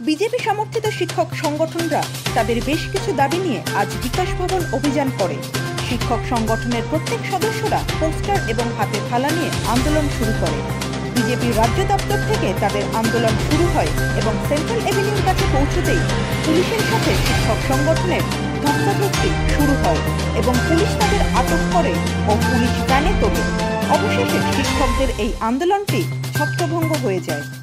BJP সমর্থিত শিক্ষক সংগঠনরা তাদের বেশ কিছু দাবি নিয়ে আজ বিকাশ ভবন অভিযান করে। শিক্ষক সংগঠনের প্রত্যেক সদস্যরা পোস্টার এবং হাতে থালা নিয়ে আন্দোলন শুরু করে। বিজেপির রাজ্য দপ্তর থেকে তাদের আন্দোলন শুরু হয় এবং সেন্ট্রাল এভিনিউর কাছে পৌঁছতেই পুলিশের সাথে শিক্ষক সংগঠনের ধস্তাধস্তি শুরু হয় এবং পুলিশ তাদের আটক করে ও পুলিশ ভ্যানে তোলে। অবশেষে শিক্ষকদের এই আন্দোলনটি ছত্রভঙ্গ হয়ে যায়।